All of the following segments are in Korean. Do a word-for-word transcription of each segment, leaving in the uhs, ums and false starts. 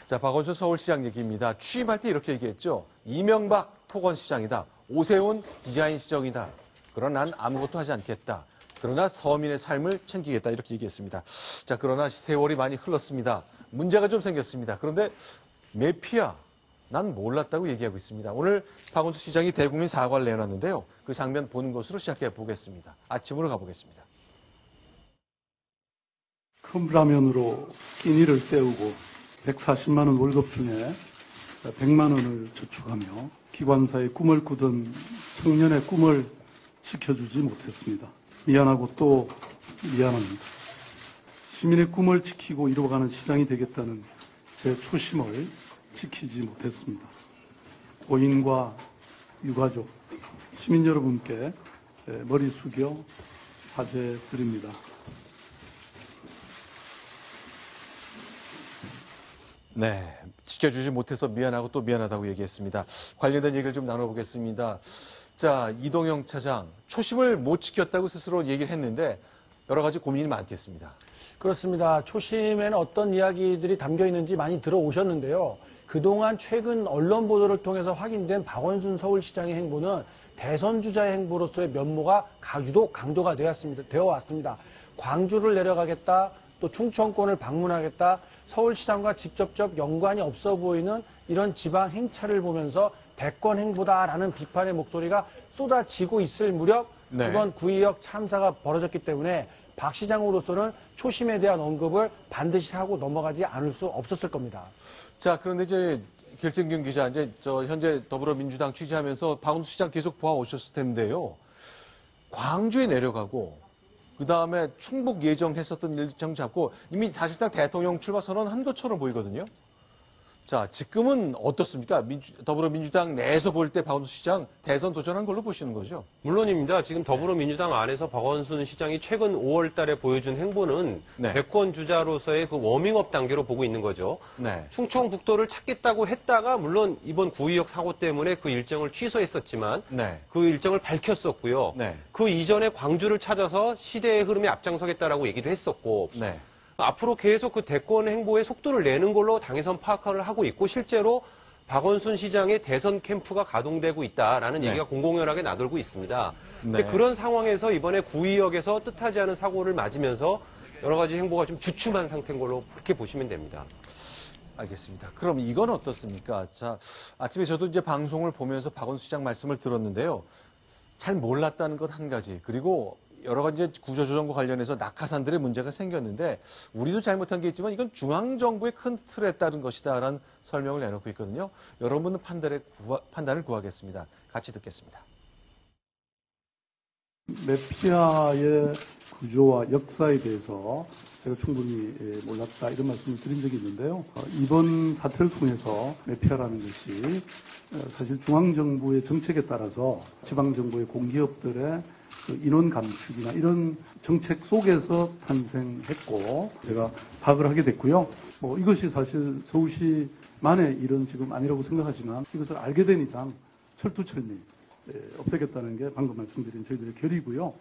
자, 박원순 서울시장 얘기입니다. 취임할 때 이렇게 얘기했죠. 이명박 토건시장이다. 오세훈 디자인 시정이다. 그러나 난 아무것도 하지 않겠다. 그러나 서민의 삶을 챙기겠다. 이렇게 얘기했습니다. 자, 그러나 세월이 많이 흘렀습니다. 문제가 좀 생겼습니다. 그런데 매피아, 난 몰랐다고 얘기하고 있습니다. 오늘 박원순 시장이 대국민 사과를 내놨는데요. 그 장면 보는 것으로 시작해 보겠습니다. 아침으로 가보겠습니다. 컵라면으로 끼니를 때우고 백사십만 원 월급 중에 백만 원을 저축하며 기관사의 꿈을 꾸던 청년의 꿈을 지켜주지 못했습니다. 미안하고 또 미안합니다. 시민의 꿈을 지키고 이루어가는 시장이 되겠다는 제 초심을 지키지 못했습니다. 고인과 유가족, 시민 여러분께 머리 숙여 사죄드립니다. 네, 지켜주지 못해서 미안하고 또 미안하다고 얘기했습니다. 관련된 얘기를 좀 나눠보겠습니다. 자, 이동영 차장, 초심을 못 지켰다고 스스로 얘기를 했는데 여러 가지 고민이 많겠습니다. 그렇습니다. 초심에는 어떤 이야기들이 담겨 있는지 많이 들어오셨는데요. 그동안 최근 언론 보도를 통해서 확인된 박원순 서울시장의 행보는 대선 주자의 행보로서의 면모가 유독 강조가 되었습니다. 되어 왔습니다. 광주를 내려가겠다, 또 충청권을 방문하겠다, 서울시장과 직접적 연관이 없어 보이는 이런 지방 행차를 보면서 대권 행보다라는 비판의 목소리가 쏟아지고 있을 무렵 네. 이번 구의역 참사가 벌어졌기 때문에 박 시장으로서는 초심에 대한 언급을 반드시 하고 넘어가지 않을 수 없었을 겁니다. 자, 그런데 이제 결정균 기자, 이제 저 현재 더불어민주당 취재하면서 박원순 시장 계속 보아오셨을 텐데요. 광주에 내려가고 그 다음에 충북 예정했었던 일정 잡고 이미 사실상 대통령 출마 선언한 것처럼 보이거든요. 자, 지금은 어떻습니까? 민주, 더불어민주당 내에서 볼 때 박원순 시장 대선 도전한 걸로 보시는 거죠? 물론입니다. 지금 더불어민주당 안에서 박원순 시장이 최근 오월 달에 보여준 행보는 네. 대권 주자로서의 그 워밍업 단계로 보고 있는 거죠. 네. 충청북도를 찾겠다고 했다가 물론 이번 구의역 사고 때문에 그 일정을 취소했었지만 네. 그 일정을 밝혔었고요. 네. 그 이전에 광주를 찾아서 시대의 흐름에 앞장서겠다라고 얘기도 했었고 네. 앞으로 계속 그 대권 행보에 속도를 내는 걸로 당에선 파악을 하고 있고 실제로 박원순 시장의 대선 캠프가 가동되고 있다라는 네. 얘기가 공공연하게 나돌고 있습니다. 네. 근데 그런 상황에서 이번에 구의역에서 뜻하지 않은 사고를 맞으면서 여러 가지 행보가 좀 주춤한 상태인 걸로 그렇게 보시면 됩니다. 알겠습니다. 그럼 이건 어떻습니까? 자, 아침에 저도 이제 방송을 보면서 박원순 시장 말씀을 들었는데요. 잘 몰랐다는 것 한 가지, 그리고 여러 가지 구조조정과 관련해서 낙하산들의 문제가 생겼는데 우리도 잘못한 게 있지만 이건 중앙정부의 큰 틀에 따른 것이다라는 설명을 내놓고 있거든요. 여러분은 판단을, 구하, 판단을 구하겠습니다. 같이 듣겠습니다. 매피아의 구조와 역사에 대해서 제가 충분히 몰랐다 이런 말씀을 드린 적이 있는데요. 이번 사태를 통해서 매피아라는 것이 사실 중앙정부의 정책에 따라서 지방정부의 공기업들의 인원 감축이나 이런 정책 속에서 탄생했고 제가 파악을 하게 됐고요. 뭐 이것이 사실 서울시만의 일은 지금 아니라고 생각하지만 이것을 알게 된 이상 철두철미 없애겠다는 게 방금 말씀드린 저희들의 결의고요.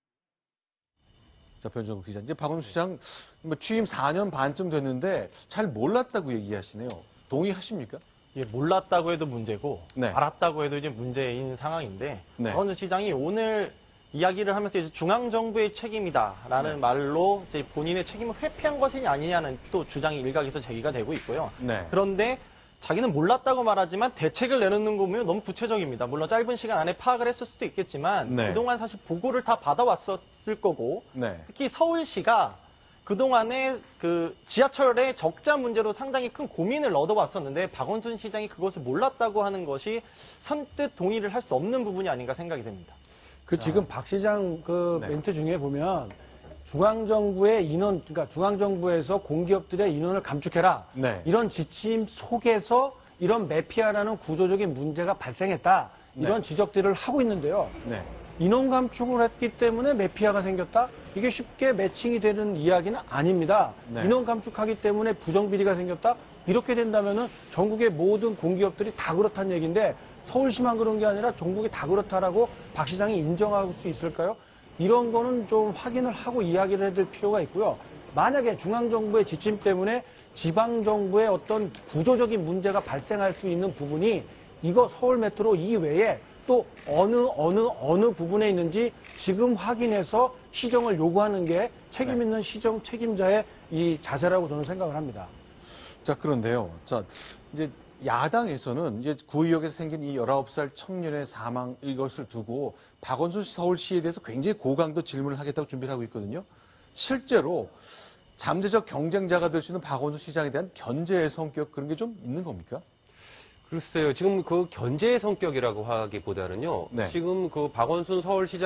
자, 변정국 기자, 이제 박원순 시장 취임 사 년 반쯤 됐는데 잘 몰랐다고 얘기하시네요. 동의하십니까? 예, 몰랐다고 해도 문제고 네. 알았다고 해도 이제 문제인 상황인데 네. 박원순 시장이 오늘 이야기를 하면서 이제 중앙정부의 책임이다라는 네. 말로 이제 본인의 책임을 회피한 것이 아니냐는 또 주장이 일각에서 제기가 되고 있고요. 네. 그런데 자기는 몰랐다고 말하지만 대책을 내놓는 거 보면 너무 구체적입니다. 물론 짧은 시간 안에 파악을 했을 수도 있겠지만 네. 그동안 사실 보고를 다 받아왔었을 거고 네. 특히 서울시가 그동안에 그 지하철의 적자 문제로 상당히 큰 고민을 얻어왔었는데 박원순 시장이 그것을 몰랐다고 하는 것이 선뜻 동의를 할 수 없는 부분이 아닌가 생각이 됩니다. 그 지금 박 시장 그 네. 멘트 중에 보면 중앙정부의 인원, 그러니까 중앙정부에서 공기업들의 인원을 감축해라. 네. 이런 지침 속에서 이런 매피아라는 구조적인 문제가 발생했다. 이런 네. 지적들을 하고 있는데요. 네. 인원 감축을 했기 때문에 매피아가 생겼다? 이게 쉽게 매칭이 되는 이야기는 아닙니다. 네. 인원 감축하기 때문에 부정비리가 생겼다? 이렇게 된다면은 전국의 모든 공기업들이 다 그렇다는 얘기인데 서울시만 그런 게 아니라 전국이 다 그렇다라고 박 시장이 인정할 수 있을까요? 이런 거는 좀 확인을 하고 이야기를 해야 될 필요가 있고요. 만약에 중앙정부의 지침 때문에 지방정부의 어떤 구조적인 문제가 발생할 수 있는 부분이 이거 서울 메트로 이외에 또 어느 어느 어느 부분에 있는지 지금 확인해서 시정을 요구하는 게 책임 있는 시정 책임자의 이 자세라고 저는 생각을 합니다. 자, 그런데요. 자, 이제 야당에서는 이제 구의역에서 생긴 이 열아홉 살 청년의 사망 이것을 두고 박원순 서울시에 대해서 굉장히 고강도 질문을 하겠다고 준비를 하고 있거든요. 실제로 잠재적 경쟁자가 될 수 있는 박원순 시장에 대한 견제의 성격 그런 게 좀 있는 겁니까? 글쎄요. 지금 그 견제의 성격이라고 하기보다는요. 네. 지금 그 박원순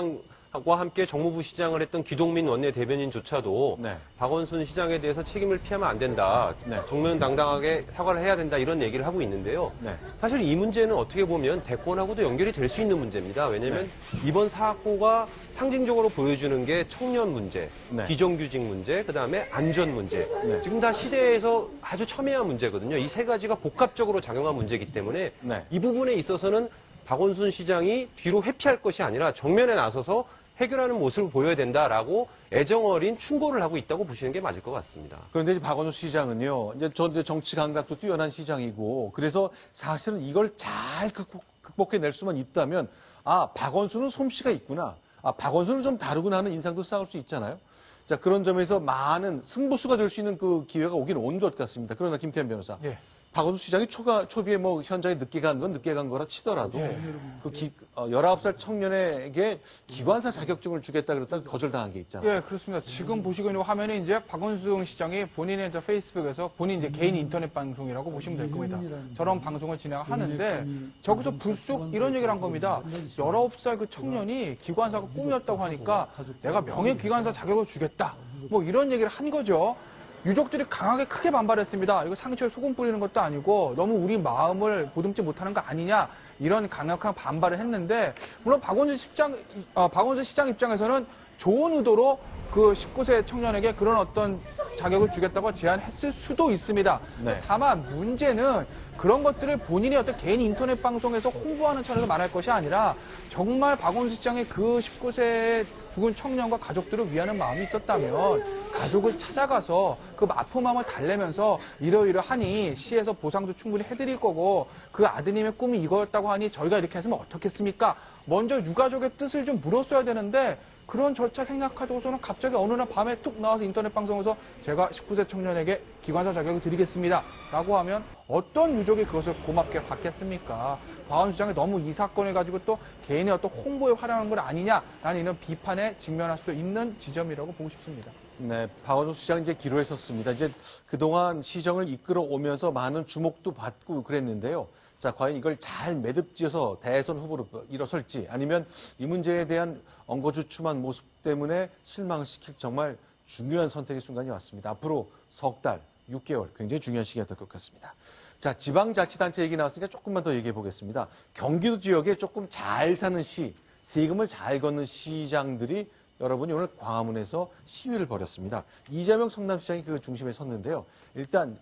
서울시장과 함께 정무부 시장을 했던 기동민 원내 대변인조차도 네. 박원순 시장에 대해서 책임을 피하면 안 된다. 네. 정면당당하게 사과를 해야 된다. 이런 얘기를 하고 있는데요. 네. 사실 이 문제는 어떻게 보면 대권하고도 연결이 될 수 있는 문제입니다. 왜냐하면 이번 사고가 상징적으로 보여주는 게 청년 문제, 네. 비정규직 문제, 그다음에 안전 문제. 네. 지금 다 시대에서 아주 첨예한 문제거든요. 이 세 가지가 복합적으로 작용한 문제이기 때문에 네. 이 부분에 있어서는 박원순 시장이 뒤로 회피할 것이 아니라 정면에 나서서 해결하는 모습을 보여야 된다라고 애정어린 충고를 하고 있다고 보시는 게 맞을 것 같습니다. 그런데 이제 박원순 시장은요, 이제 저 이제 정치 감각도 뛰어난 시장이고, 그래서 사실은 이걸 잘 극복, 극복해낼 수만 있다면, 아, 박원순은 솜씨가 있구나. 아, 박원순은 좀 다르구나 하는 인상도 쌓을 수 있잖아요. 자, 그런 점에서 많은 승부수가 될 수 있는 그 기회가 오긴 온 것 같습니다. 그러나 김태현 변호사. 예. 박원순 시장이 초가, 초비에 뭐 현장에 늦게 간 건 늦게 간 거라 치더라도 그 기, 어, 열아홉 살 청년에게 기관사 자격증을 주겠다 그랬다가 거절당한 게 있잖아요. 예, 그렇습니다. 지금 보시고 있는 화면에 이제 박원순 시장이 본인의 이제 페이스북에서 본인 이제 개인 인터넷 방송이라고 보시면 될 겁니다. 저런 방송을 진행하는데 저기서 불쑥 이런 얘기를 한 겁니다. 열아홉 살 그 청년이 기관사가 꿈이었다고 하니까 내가 명예기관사 자격을 주겠다. 뭐 이런 얘기를 한 거죠. 유족들이 강하게 크게 반발했습니다. 이거 상처에 소금 뿌리는 것도 아니고 너무 우리 마음을 보듬지 못하는 거 아니냐 이런 강력한 반발을 했는데 물론 박원순 시장, 어, 박원순 시장 입장에서는 좋은 의도로 그 십구 세 청년에게 그런 어떤 자격을 주겠다고 제안했을 수도 있습니다. 네. 다만 문제는 그런 것들을 본인의 어떤 개인 인터넷 방송에서 홍보하는 차원에서 말할 것이 아니라 정말 박원순 시장의 그 십구 세 죽은 청년과 가족들을 위하는 마음이 있었다면 가족을 찾아가서 그 아픈 마음을 달래면서 이러이러하니 시에서 보상도 충분히 해드릴 거고 그 아드님의 꿈이 이거였다고 하니 저희가 이렇게 했으면 어떻겠습니까? 먼저 유가족의 뜻을 좀 물었어야 되는데 그런 절차 생각하고서는 갑자기 어느 날 밤에 툭 나와서 인터넷 방송에서 제가 십구 세 청년에게 기관사 자격을 드리겠습니다. 라고 하면 어떤 유족이 그것을 고맙게 받겠습니까? 박원순 시장이 너무 이 사건을 가지고 또 개인의 어떤 홍보에 활용하는 건 아니냐라는 이런 비판에 직면할 수 있는 지점이라고 보고 싶습니다. 네, 박원순 시장 이제 기로했었습니다. 이제 그동안 시정을 이끌어 오면서 많은 주목도 받고 그랬는데요. 자, 과연 이걸 잘 매듭지어서 대선 후보로 일어설지 아니면 이 문제에 대한 엉거주춤한 모습 때문에 실망시킬 정말 중요한 선택의 순간이 왔습니다. 앞으로 석 달, 육 개월 굉장히 중요한 시기가 될 것 같습니다. 자, 지방자치단체 얘기 나왔으니까 조금만 더 얘기해 보겠습니다. 경기도 지역에 조금 잘 사는 시, 세금을 잘 걷는 시장들이 여러분이 오늘 광화문에서 시위를 벌였습니다. 이재명 성남시장이 그 중심에 섰는데요. 일단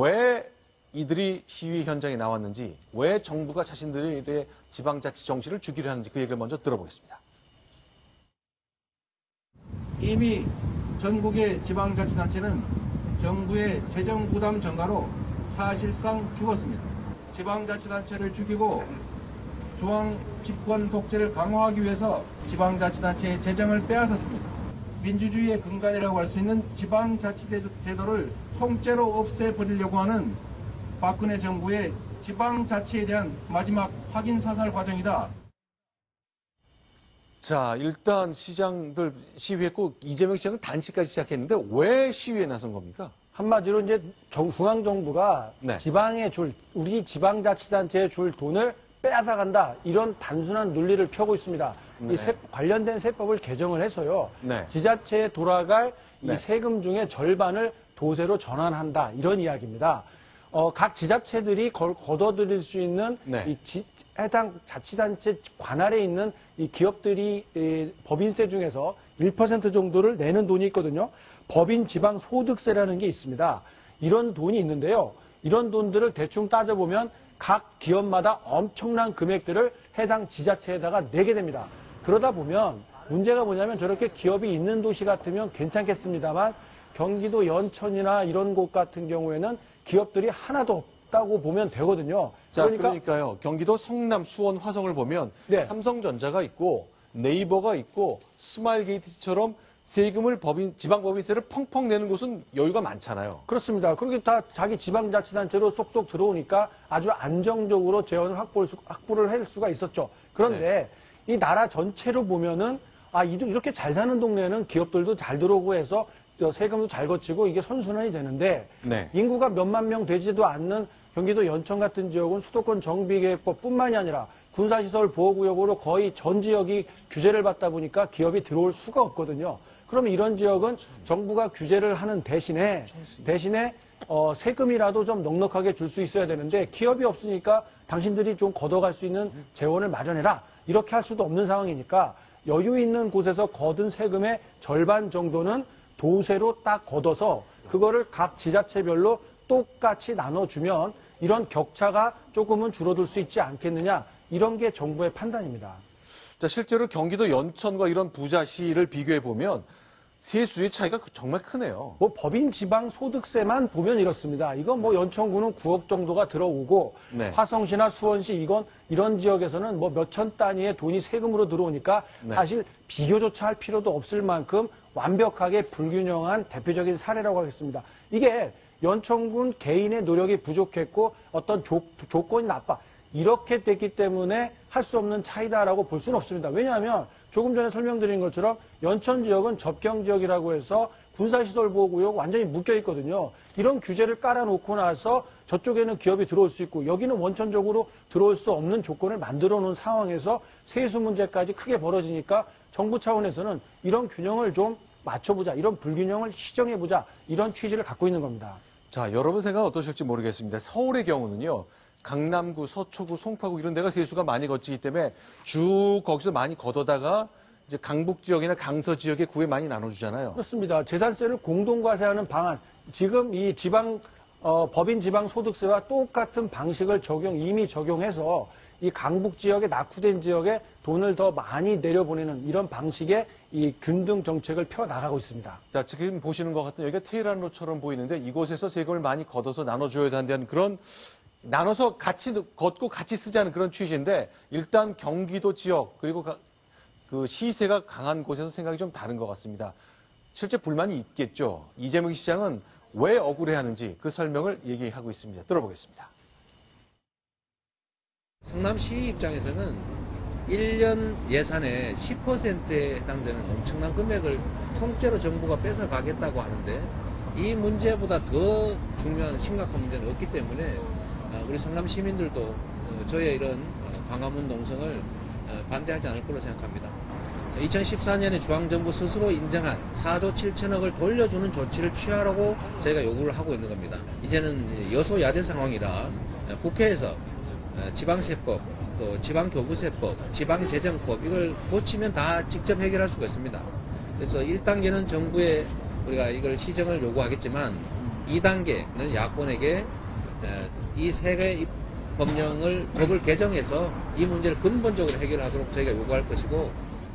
왜 이들이 시위 현장에 나왔는지, 왜 정부가 자신들의 지방자치 정신을 주기로 하는지 그 얘기를 먼저 들어보겠습니다. 이미 전국의 지방자치단체는 정부의 재정 부담 증가로 사실상 죽었습니다. 지방자치단체를 죽이고 중앙 집권 독재를 강화하기 위해서 지방자치단체의 재정을 빼앗았습니다. 민주주의의 근간이라고 할 수 있는 지방자치제도를 통째로 없애버리려고 하는 박근혜 정부의 지방자치에 대한 마지막 확인 사살 과정이다. 자, 일단 시장들 시위했고 이재명 시장은 단식까지 시작했는데 왜 시위에 나선 겁니까? 한마디로 이제 정- 중앙정부가 네. 지방에 줄, 우리 지방자치단체에 줄 돈을 빼앗아간다. 이런 단순한 논리를 펴고 있습니다. 네. 이 세- 관련된 세법을 개정을 해서요. 네. 지자체에 돌아갈 이 네. 세금 중에 절반을 도세로 전환한다. 이런 이야기입니다. 어, 각 지자체들이 걸, 걷어들일 수 있는 네. 이 지- 해당 자치단체 관할에 있는 이 기업들이 이 법인세 중에서 일 퍼센트 정도를 내는 돈이 있거든요. 법인 지방 소득세라는 게 있습니다. 이런 돈이 있는데요. 이런 돈들을 대충 따져보면 각 기업마다 엄청난 금액들을 해당 지자체에다가 내게 됩니다. 그러다 보면 문제가 뭐냐면 저렇게 기업이 있는 도시 같으면 괜찮겠습니다만 경기도 연천이나 이런 곳 같은 경우에는 기업들이 하나도 없다고 보면 되거든요. 자, 그러니까 그러니까, 요 경기도 성남, 수원, 화성을 보면 네. 삼성전자가 있고 네이버가 있고 스마일게이트처럼 세금을 법인, 지방법인세를 펑펑 내는 곳은 여유가 많잖아요. 그렇습니다. 그렇게 다 자기 지방자치단체로 쏙쏙 들어오니까 아주 안정적으로 재원을 확보를, 확보를 할 수가 있었죠. 그런데 네. 이 나라 전체로 보면은 아, 이렇게 잘 사는 동네는 기업들도 잘 들어오고 해서 세금도 잘 거치고 이게 선순환이 되는데 네. 인구가 몇만 명 되지도 않는 경기도 연천 같은 지역은 수도권 정비계획법뿐만이 아니라 군사시설 보호구역으로 거의 전 지역이 규제를 받다 보니까 기업이 들어올 수가 없거든요. 그러면 이런 지역은 정부가 규제를 하는 대신에 대신에 어, 세금이라도 좀 넉넉하게 줄 수 있어야 되는데 기업이 없으니까 당신들이 좀 걷어갈 수 있는 재원을 마련해라. 이렇게 할 수도 없는 상황이니까 여유 있는 곳에서 거둔 세금의 절반 정도는 도세로 딱 걷어서 그거를 각 지자체별로 똑같이 나눠주면 이런 격차가 조금은 줄어들 수 있지 않겠느냐. 이런 게 정부의 판단입니다. 자, 실제로 경기도 연천과 이런 부자시를 비교해 보면 세수의 차이가 정말 크네요. 뭐 법인 지방 소득세만 보면 이렇습니다. 이건 뭐 연천구는 구억 정도가 들어오고 네. 화성시나 수원시 이건 이런 지역에서는 뭐 몇천 단위의 돈이 세금으로 들어오니까 네. 사실 비교조차 할 필요도 없을 만큼 완벽하게 불균형한 대표적인 사례라고 하겠습니다. 이게 연천군 개인의 노력이 부족했고 어떤 조, 조건이 나빠. 이렇게 됐기 때문에 할 수 없는 차이다라고 볼 수는 없습니다. 왜냐하면 조금 전에 설명드린 것처럼 연천 지역은 접경 지역이라고 해서 군사시설 보호구역 완전히 묶여 있거든요. 이런 규제를 깔아놓고 나서 저쪽에는 기업이 들어올 수 있고 여기는 원천적으로 들어올 수 없는 조건을 만들어 놓은 상황에서 세수 문제까지 크게 벌어지니까 정부 차원에서는 이런 균형을 좀 맞춰보자. 이런 불균형을 시정해보자. 이런 취지를 갖고 있는 겁니다. 자, 여러분 생각 어떠실지 모르겠습니다. 서울의 경우는요. 강남구, 서초구, 송파구 이런 데가 세수가 많이 거치기 때문에 쭉 거기서 많이 걷어다가 이제 강북 지역이나 강서 지역의 구에 많이 나눠주잖아요. 그렇습니다. 재산세를 공동과세하는 방안, 지금 이 지방 어, 법인 지방 소득세와 똑같은 방식을 적용 이미 적용해서 이 강북 지역에 낙후된 지역에 돈을 더 많이 내려보내는 이런 방식의 이 균등 정책을 펴 나가고 있습니다. 자, 지금 보시는 것 같은 여기가 테헤란로처럼 보이는데 이곳에서 세금을 많이 걷어서 나눠줘야 한다는 그런 나눠서 같이 걷고 같이 쓰자는 그런 취지인데 일단 경기도 지역 그리고 그 시세가 강한 곳에서 생각이 좀 다른 것 같습니다. 실제 불만이 있겠죠. 이재명 시장은 왜 억울해하는지 그 설명을 얘기하고 있습니다. 들어보겠습니다. 성남시 입장에서는 일 년 예산의 십 퍼센트에 해당되는 엄청난 금액을 통째로 정부가 뺏어가겠다고 하는데 이 문제보다 더 중요한 심각한 문제는 없기 때문에 우리 성남 시민들도 저의 이런 광화문 농성을 반대하지 않을 거로 생각합니다. 이천십사 년에 중앙정부 스스로 인정한 사조 칠천억을 돌려주는 조치를 취하라고 저희가 요구를 하고 있는 겁니다. 이제는 여소야대 상황이라 국회에서 지방세법, 또 지방교부세법, 지방재정법 이걸 고치면 다 직접 해결할 수가 있습니다. 그래서 일 단계는 정부에 우리가 이걸 시정을 요구하겠지만 이 단계는 야권에게 이 세 개의 법령을 법을 개정해서 이 문제를 근본적으로 해결하도록 저희가 요구할 것이고.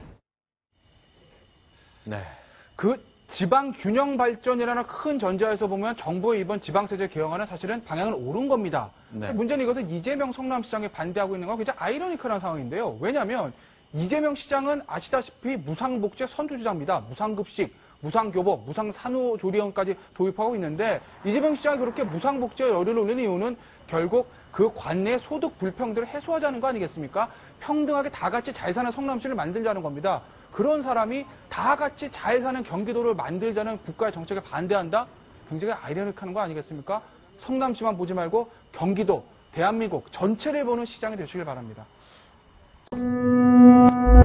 네. 그 지방 균형 발전이라는 큰 전제에서 보면 정부의 이번 지방세제 개혁안은 사실은 방향은 옳은 겁니다. 네. 문제는 이것은 이재명 성남시장에 반대하고 있는 건 굉장히 아이러니컬한 상황인데요. 왜냐하면 이재명 시장은 아시다시피 무상복지 선두주자입니다. 무상급식, 무상교복, 무상산후조리원까지 도입하고 있는데 이재명 시장이 그렇게 무상복지에 열의를 올리는 이유는 결국 그 관내 소득 불평들을 해소하자는 거 아니겠습니까? 평등하게 다 같이 잘 사는 성남시를 만들자는 겁니다. 그런 사람이 다 같이 잘 사는 경기도를 만들자는 국가의 정책에 반대한다? 굉장히 아이러니컬한 거 아니겠습니까? 성남시만 보지 말고 경기도, 대한민국 전체를 보는 시장이 되시길 바랍니다.